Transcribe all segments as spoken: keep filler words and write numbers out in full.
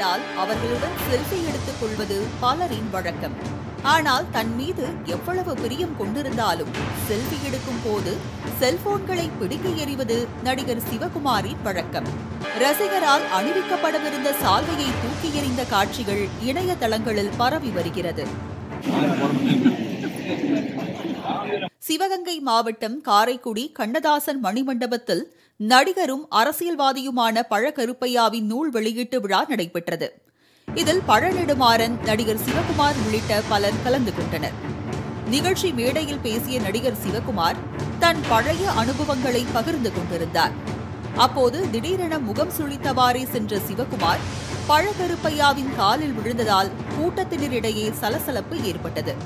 ஆனால் அவர்களுடன் செல்ஃபி எடுத்துக் கொள்வது பலரின் வழக்கம். ஆனால் தன் மீது எவ்வளவு பிரியம் கொண்டிருந்தாலும் செல்ஃபி எடுக்கும் போது செல்போன்களை பிடுங்கி எறிவது நடிகர் சிவகுமாரின் வழக்கம். ரசிகரால் அணிவிக்கப்படவிருந்த சால்வையை தூக்கி எறிந்த காட்சிகள் இணையதளங்களில் பரவி வருகிறது. சிவகங்கை மாவட்டம் காரைக்குடி கண்ணதாசன் மணிமண்டபத்தில் நடிகரும் அரசியல்வாதியுமான பழகருப்பையாவின் நூல் வெளியீட்டு விழா நடைபெற்றது. இதில் பழநெடுமாறன், நடிகர் சிவகுமார் உள்ளிட்ட பலர் கலந்து கொண்டனர். நிகழ்ச்சி மேடையில் பேசிய நடிகர் சிவகுமார் தன் பழைய அனுபவங்களை பகிர்ந்து கொண்டிருந்தார். அப்போது திடீரென முகம் சுழித்தவாறே சென்ற சிவகுமார் பழகருப்பையாவின் காலில் விழுந்ததால் கூட்டத்தினரிடையே சலசலப்பு ஏற்பட்டது.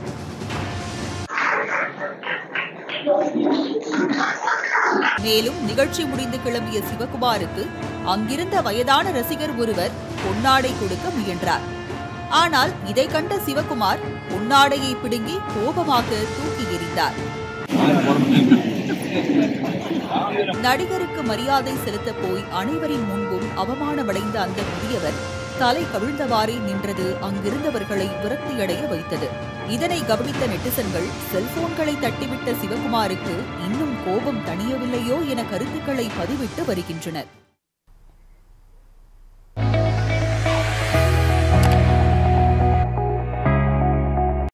மேலும் நிகழ்ச்சி முடிந்து கிளம்பிய சிவகுமாருக்கு அங்கிருந்த வயதான ரசிகர் ஒருவர் பொன்னாடை கொடுக்க முயன்றார். ஆனால் இதை கண்ட சிவகுமார் பொன்னாடையை பிடுங்கி கோபமாக தூக்கி எறிந்தார். நடிகருக்கு மரியாதை செலுத்த போய் அனைவரின் முன்பும் அவமானமடைந்த அந்த முதியவர் தலை கவிழ்ந்தவாறே நின்றது அங்கிருந்தவர்களை விரக்தியடைய வைத்தது. இதனை கவனித்த நெட்டிசன்கள் செல்போன்களை தட்டிவிட்ட சிவகுமாருக்கு இன்னும் கோபம் தணியவில்லையோ என கருத்துக்களை பதிவிட்டு வருகின்றனர்.